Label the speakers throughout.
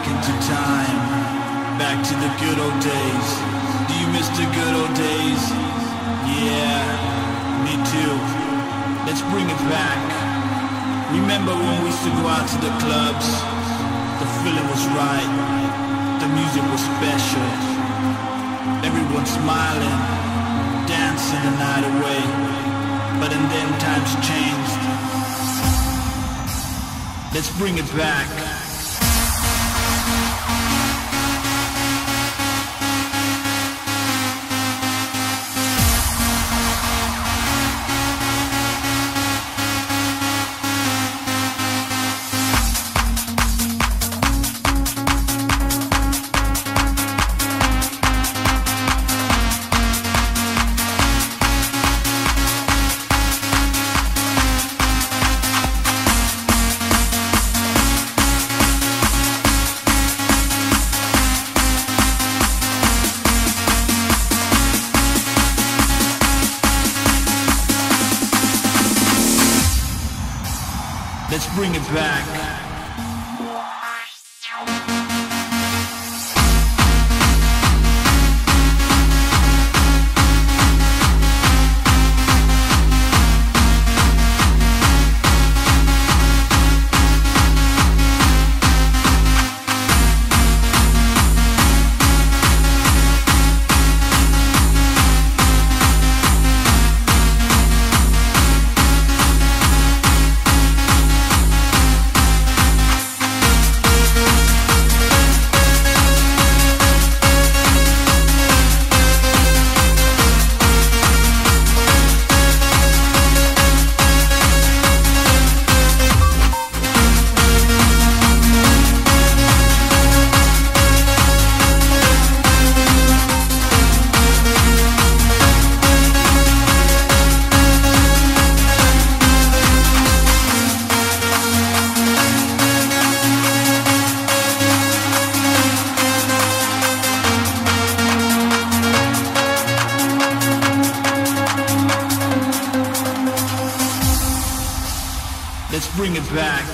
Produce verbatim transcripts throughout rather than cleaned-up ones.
Speaker 1: back into time, back to the good old days. Do you miss the good old days? Yeah, me too. Let's bring it back. Remember when we used to go out to the clubs? The feeling was right, the music was special. Everyone smiling, dancing the night away. But in them times changed. Let's bring it back. Let's bring it back. Let's bring it back.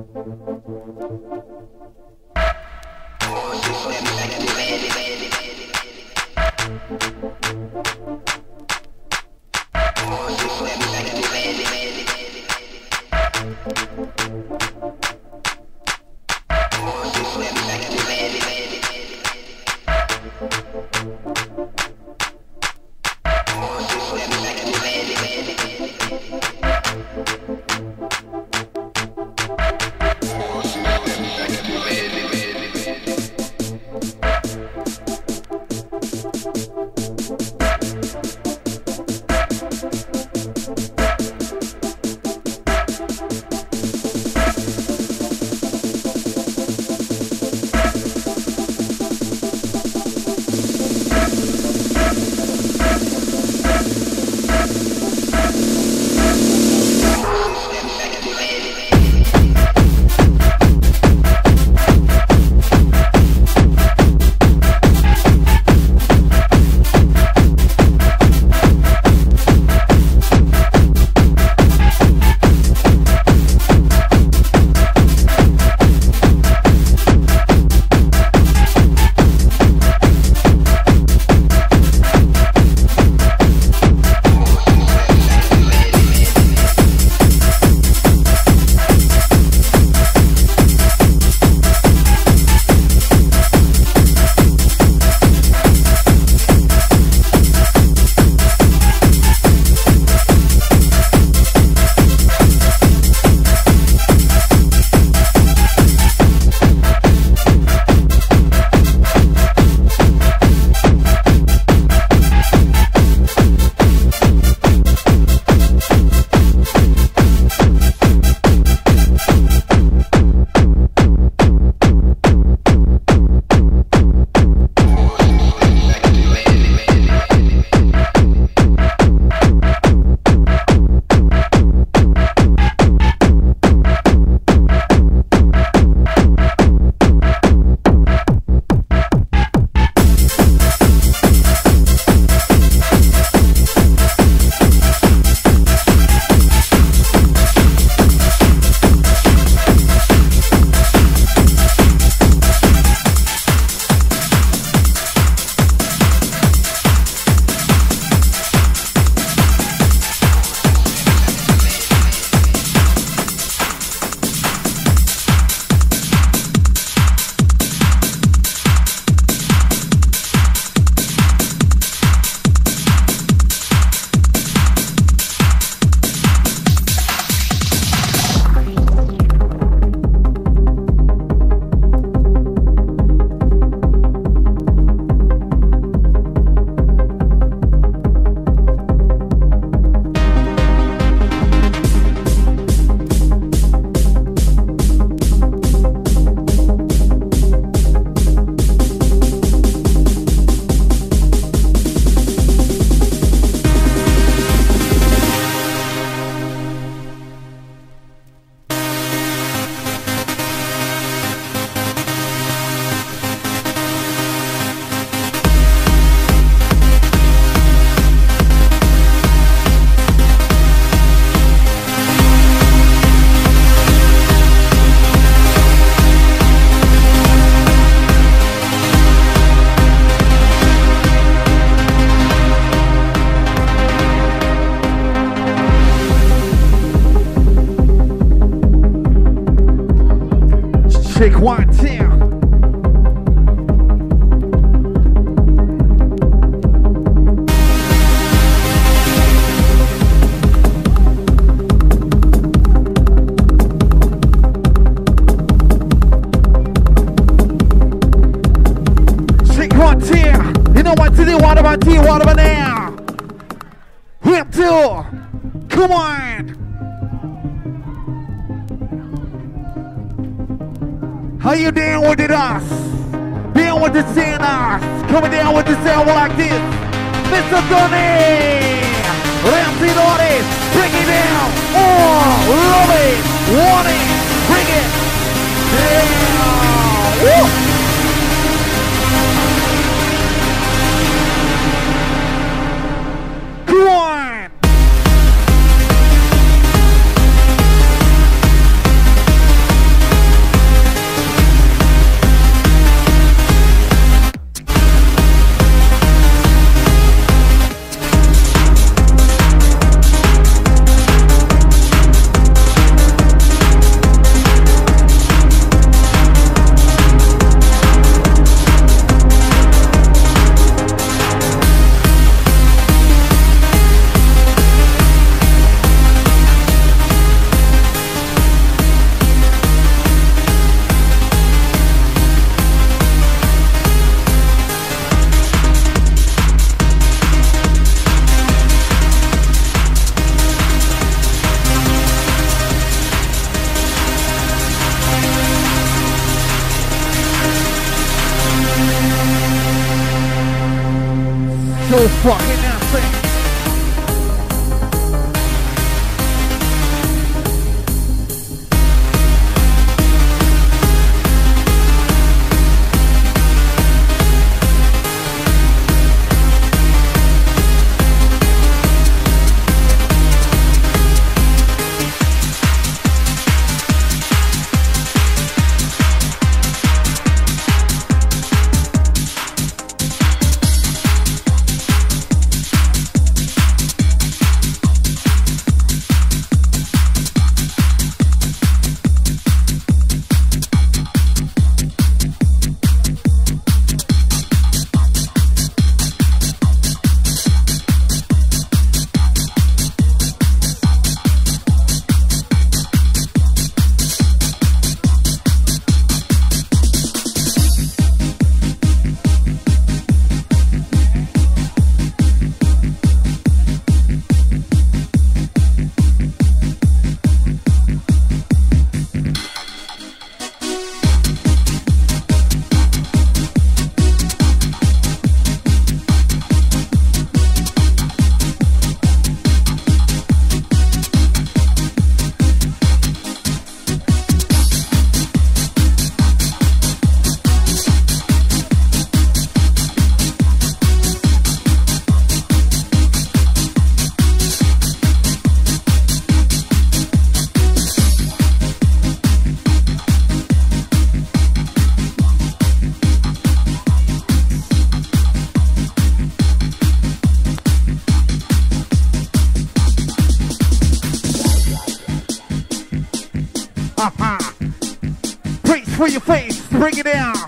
Speaker 2: Check one, two. Check one, two. You know what to do. What about you? What about now? Hip two. Come on. How you doing with it us? Down with the sinners. Coming down with the sound like this. Mister Tony. Ramsey Doris. Bring it down. Oh, love it. Want it. Bring it down. Woo. Come on. so fucking nasty. For your face, bring it down.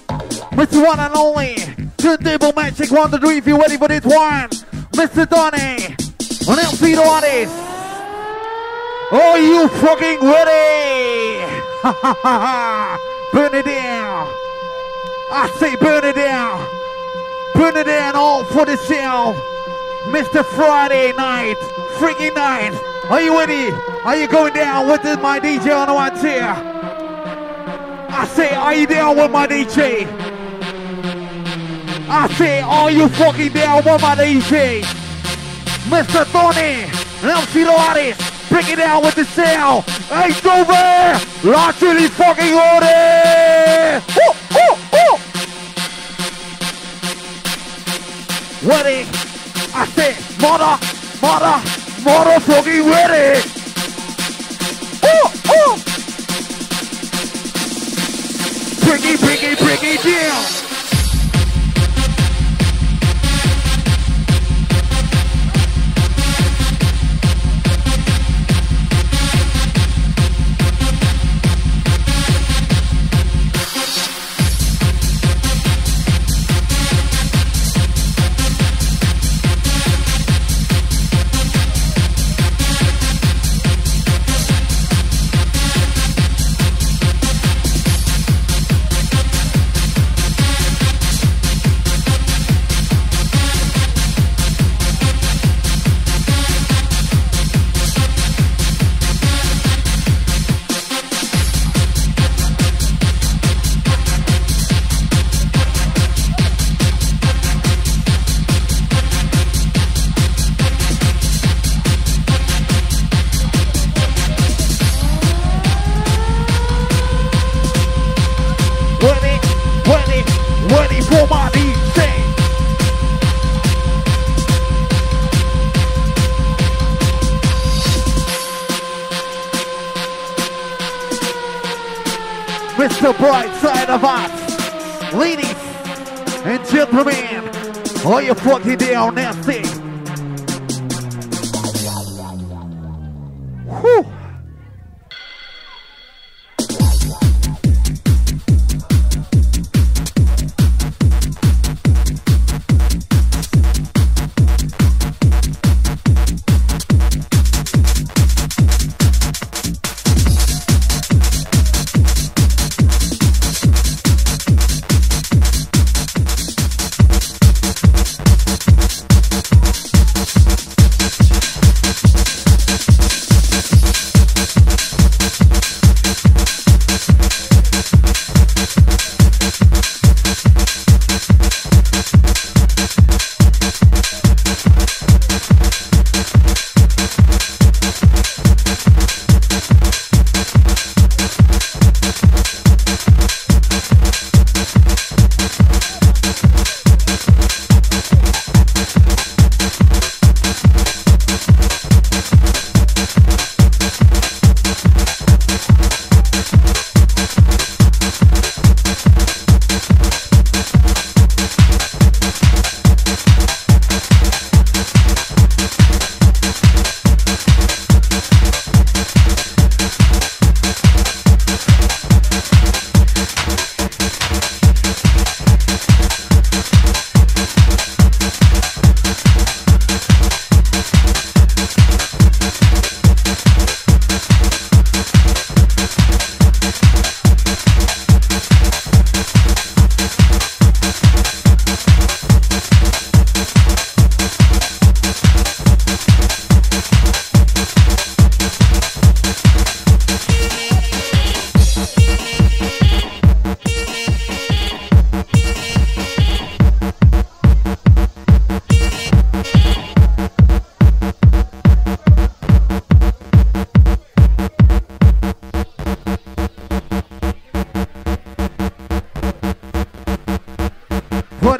Speaker 2: Mister One and Only, Turntable Magic one, two, three, if you're ready for this one. Mister Donny, on M C the artist. Are you fucking ready? Ha ha ha ha. Burn it down. I say burn it down. Burn it down all for the sound. Mister Friday night, freaking night. Are you ready? Are you going down with this, my D J on the one here? I say, are you down with my D J? I say, are you fucking down with my D J? Mister Tony, and M C the artist, bring it down with the sound. Hey, Dover, lots of these fucking orders. Ooh, ooh, ooh. Ready? I say, mother, mother, mother fucking ready. Ooh, ooh. Bring it, bring it, bring it down. The bright side of us, ladies and gentlemen, are you fucking down nasty? Whew.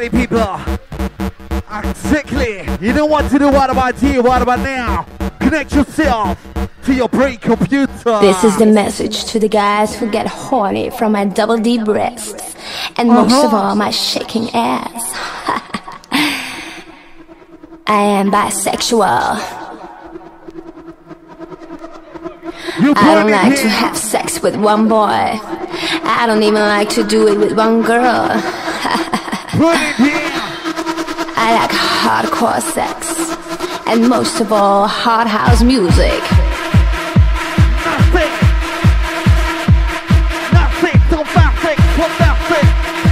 Speaker 2: party people. Exactly. You know what to do. What about you? What about now? Connect yourself to your brain computer.
Speaker 3: This is the message to the guys who get horny from my double D breasts. And most uh-huh. of all, my shaking ass. I am bisexual. I don't like to have sex with one boy. I don't even like to do it with one girl. I like hardcore sex. And most of all, hard house music.
Speaker 2: Nothing. Nothing. Don't nothing. Don't nothing.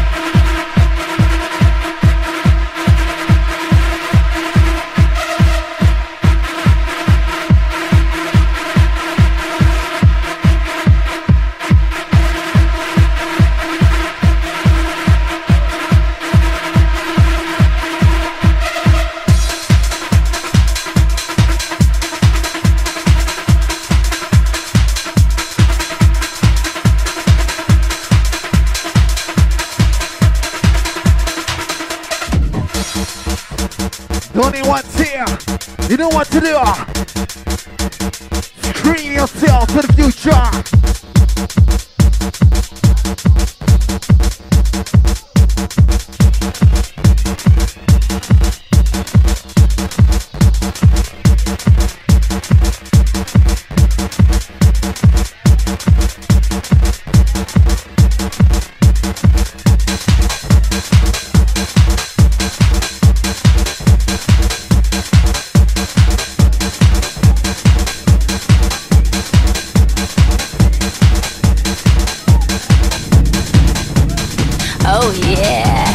Speaker 2: Only one's here. You know what to do. Scream yourself to the future.
Speaker 3: Oh yeah.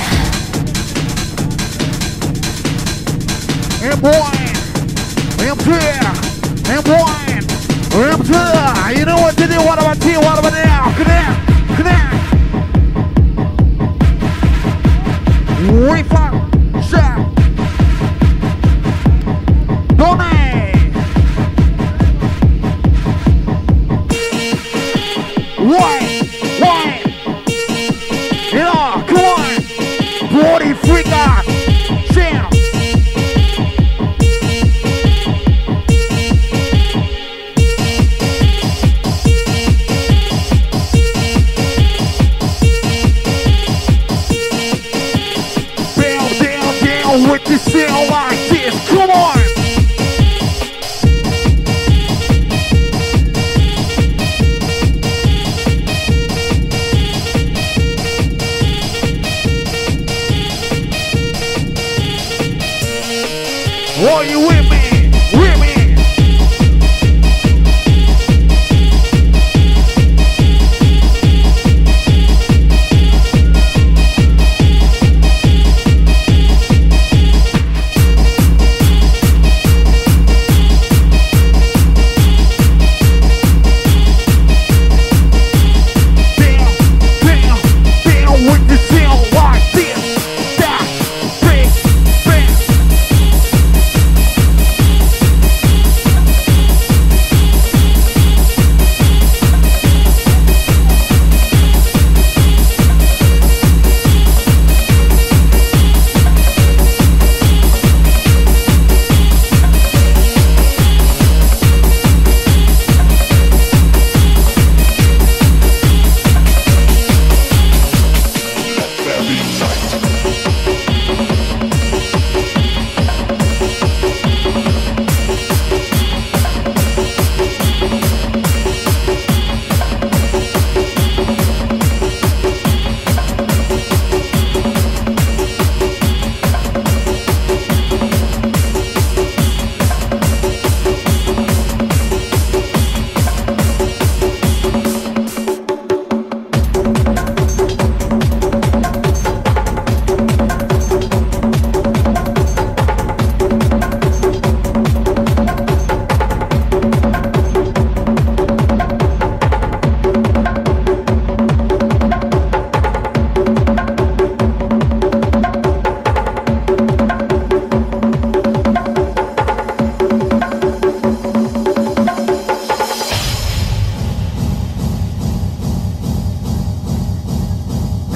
Speaker 2: And one, and two, and one, and two. You know what to do. What about you? What about now? Connect, connect. Refund, shot. Donate. One, one. Yeah, come on. Body freaker. Jam. Down, down, down with the sound like this. Come on. Are you with me? With me?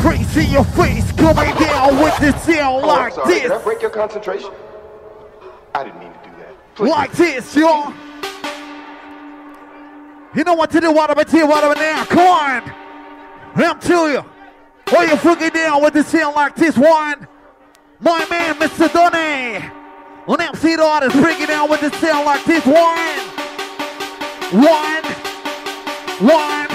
Speaker 2: freeze in your face, coming down with the sound
Speaker 4: Oh,
Speaker 2: like
Speaker 4: I'm sorry.
Speaker 2: this.
Speaker 4: Did I break your concentration? I didn't mean to do that. Please.
Speaker 2: Like this, y'all. You know what to do, what about here, what about now? Come on. I'm telling you. Oh, you fucking down with the sound like this one. My man, Mister Donny. On M C the artist, bring it down with the sound like this one. One. One.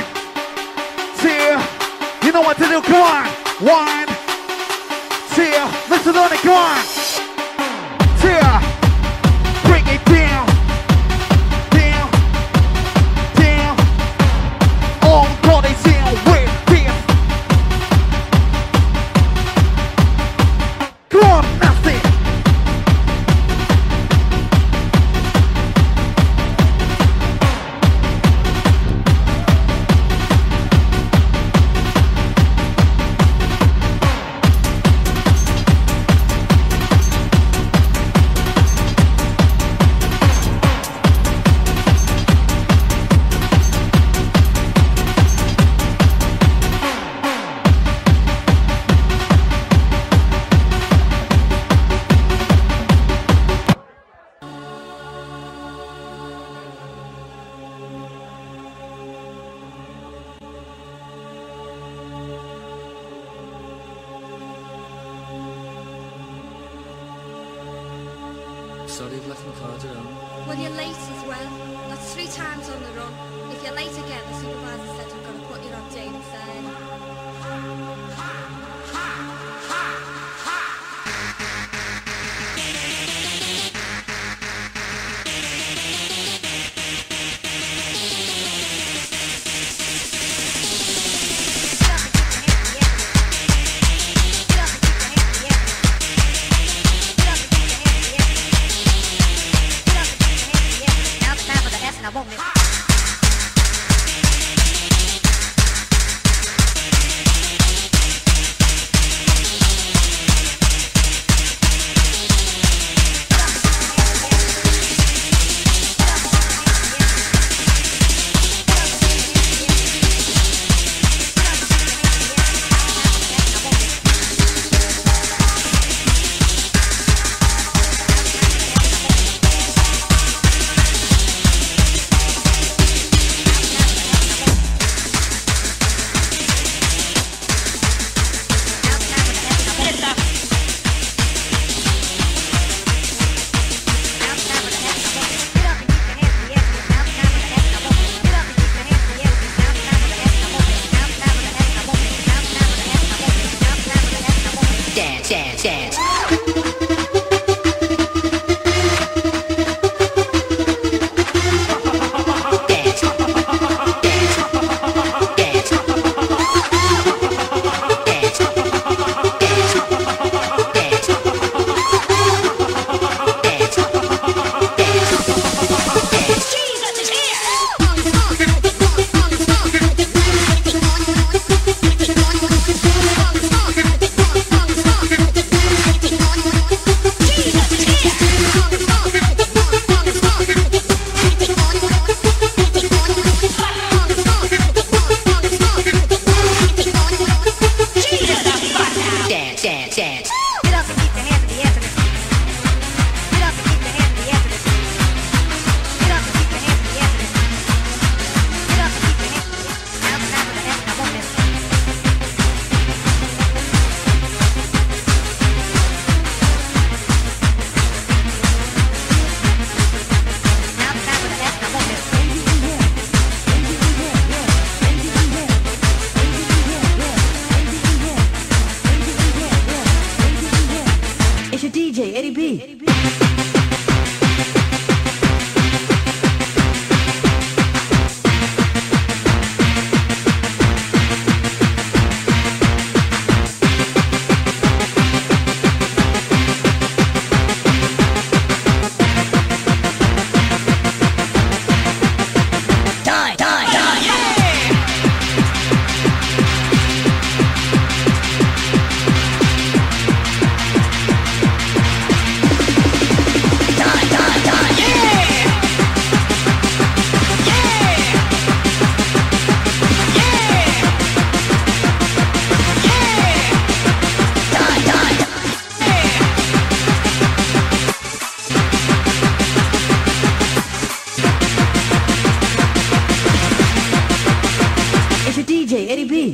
Speaker 2: Two. You know what to do, come on. One. Two. Mister Donny, come on. Two. Bring it down. Down. Down. All gonna sound with this. Come on, nothing.
Speaker 5: Sorry, I've left my card at home.
Speaker 6: Well, you're late as well. That's three times on the run. If you're late again, the supervisor said we've got to put you on daily fare.
Speaker 7: Now it's time for the S and I won't miss.
Speaker 3: Dance, dance, dance. Dance, dance, dance, dance, dance, dance, dance, dance.
Speaker 6: Jesus is here!
Speaker 8: B.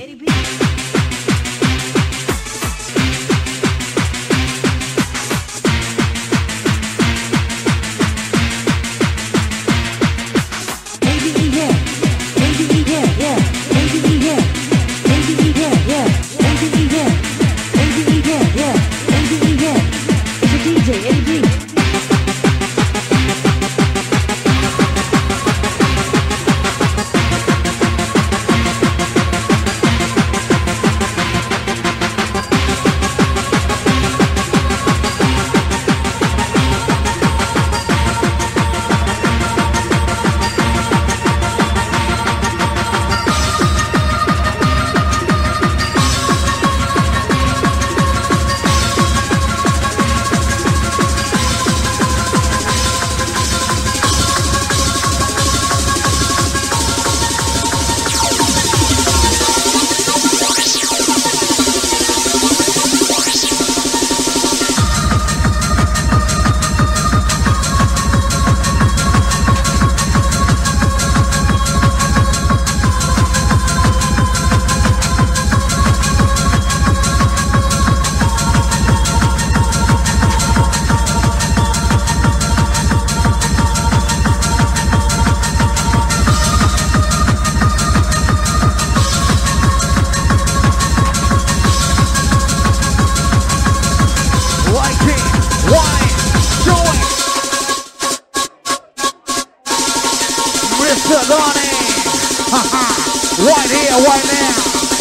Speaker 2: Right here, right now.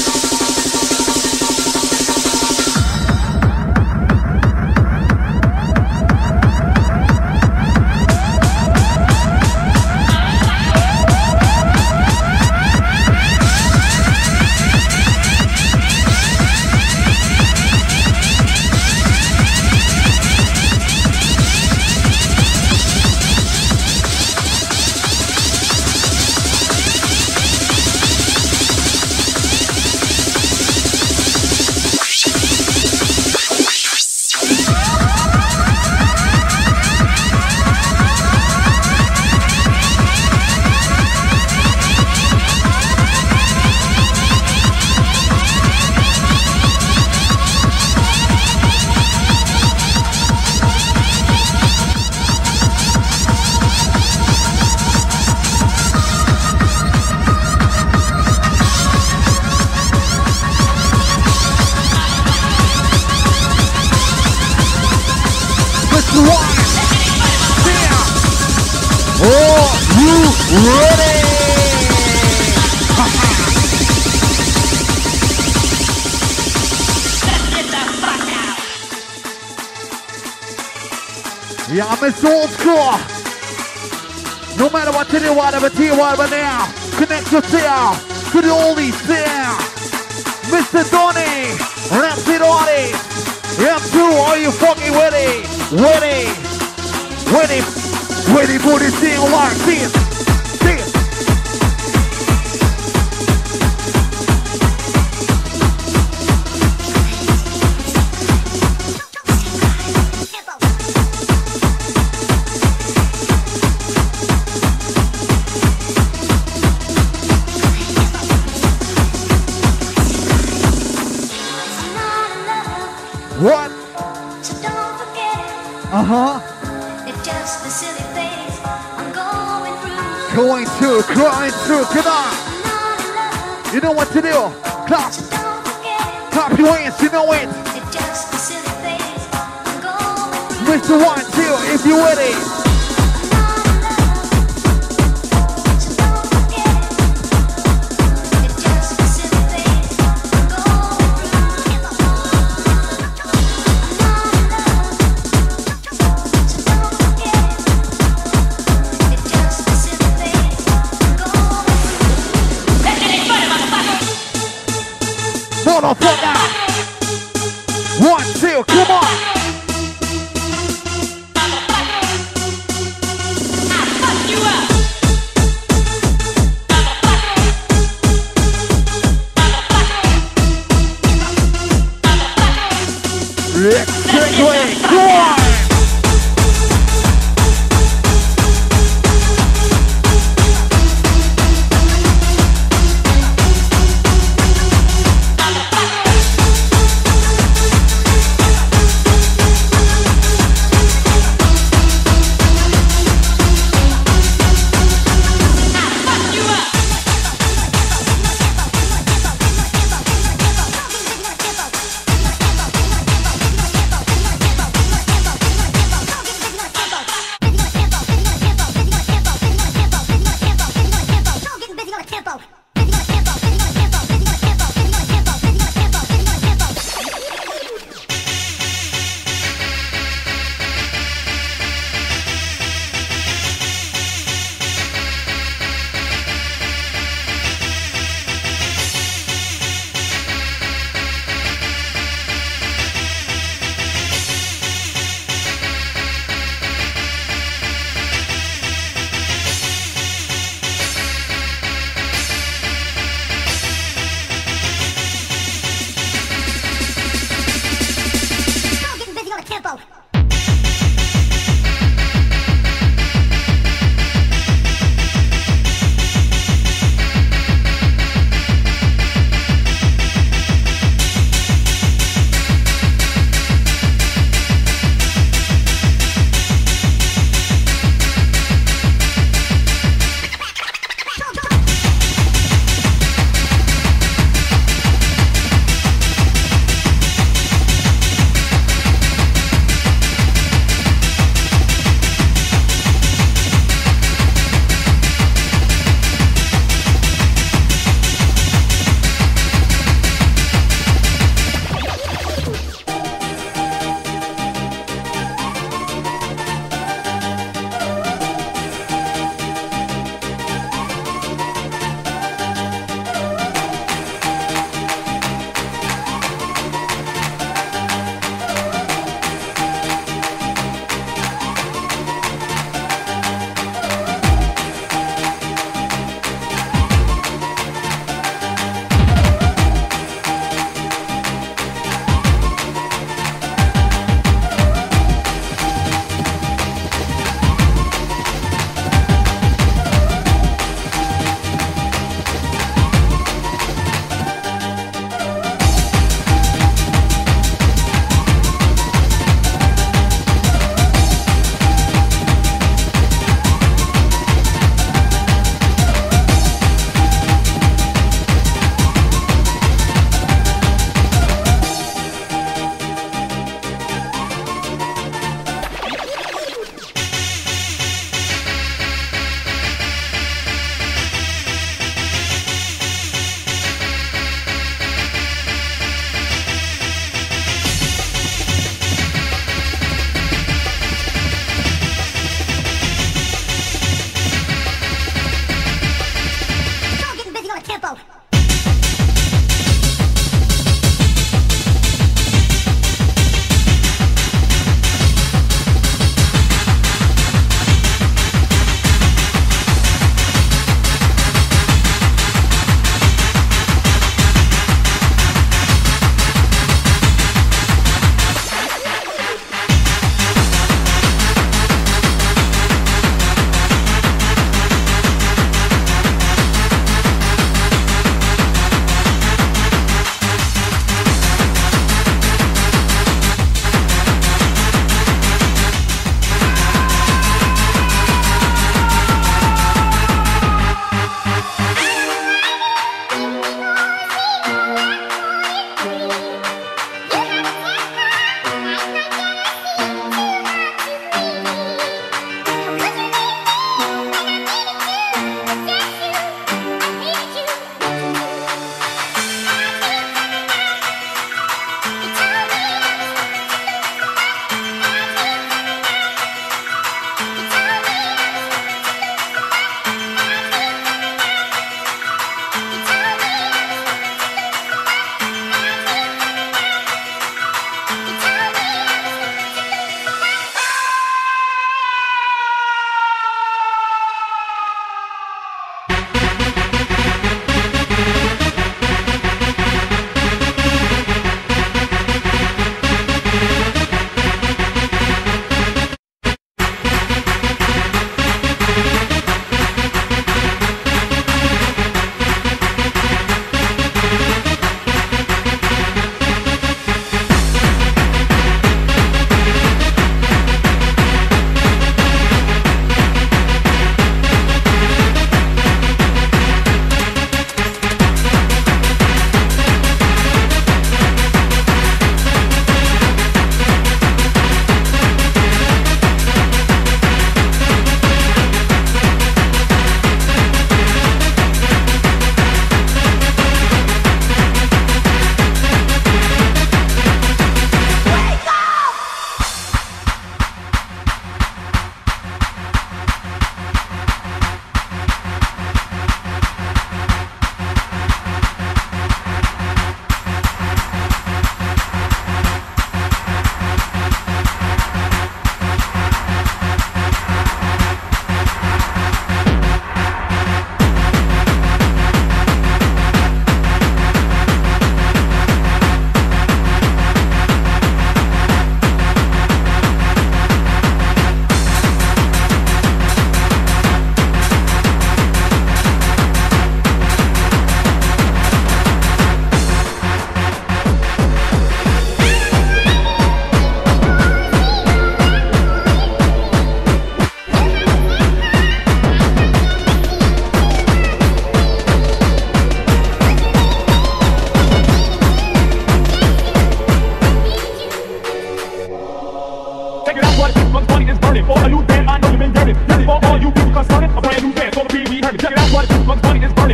Speaker 2: Yeah, I'm Mister Old School. No matter what to do, whatever to you, whatever now. Connect yourself to the oldies there. Mister Donny, Ramsey Donny. M two, are you fucking ready? Ready? Ready? Ready for this thing like this? This. What?
Speaker 9: So don't forget it.
Speaker 2: Uh-huh.
Speaker 9: It's just a silly phase I'm going through.
Speaker 2: Going through, crying through, come on. You know what to do. Clap.
Speaker 9: So don't forget it.
Speaker 2: Clap your hands, you know it.
Speaker 9: It's just a silly phase I'm going through.
Speaker 2: Mister One, two, if you're ready.
Speaker 9: So don't forget it. It's just a silly phase I'm going through. So don't forget it. It's just a silly phase I'm going through.
Speaker 2: Motherfucker. One, two, come on. Let's take away. Go on.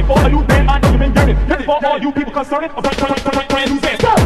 Speaker 8: burning. For all you band, I know you've been yearning. Yearning for all you people concerned. A brand, brand, brand, brand new dance. Go!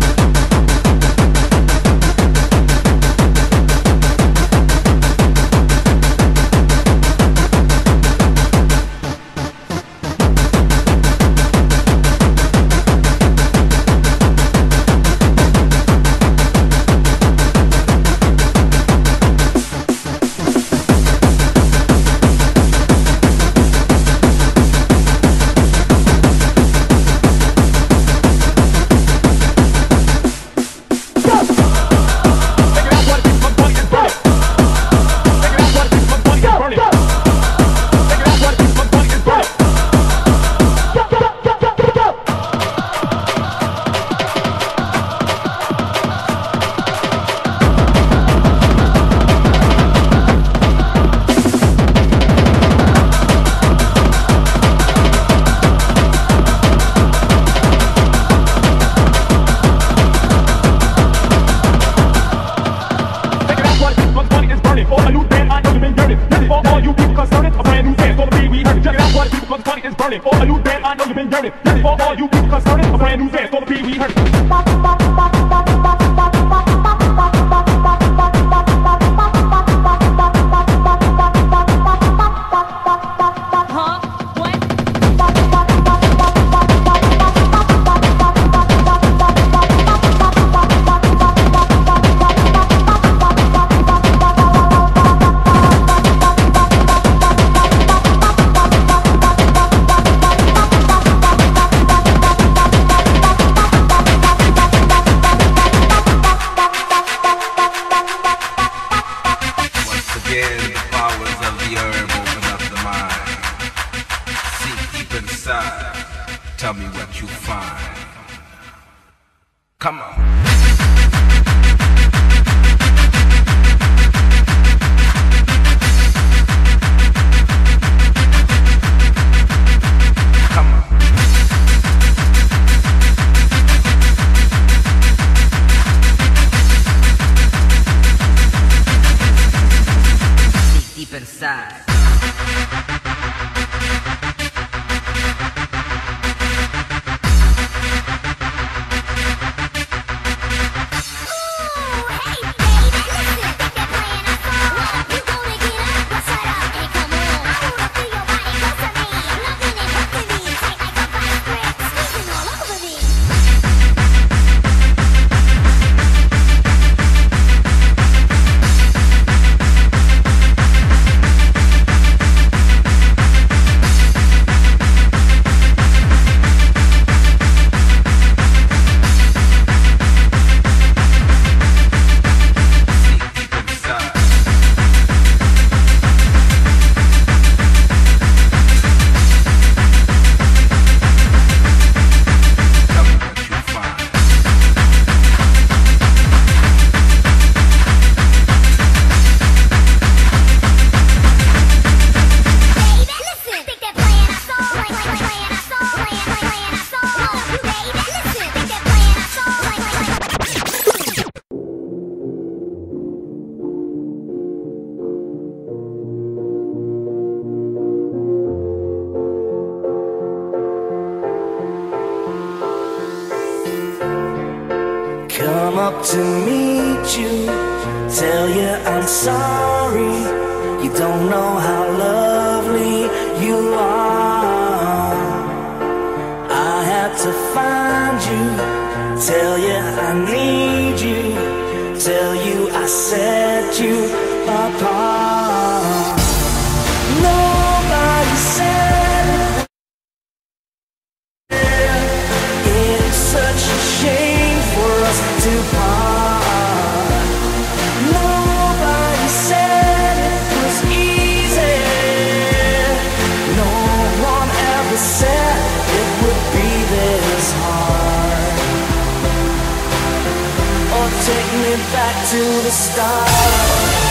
Speaker 10: Come up to meet you, tell you I'm sorry. You don't know how lovely you are. I had to find you, tell you I need you, tell you I set you apart. Nobody said it's such a shame for us to part. Nobody said it was easy. No one ever said it would be this hard. Or take me back to the start.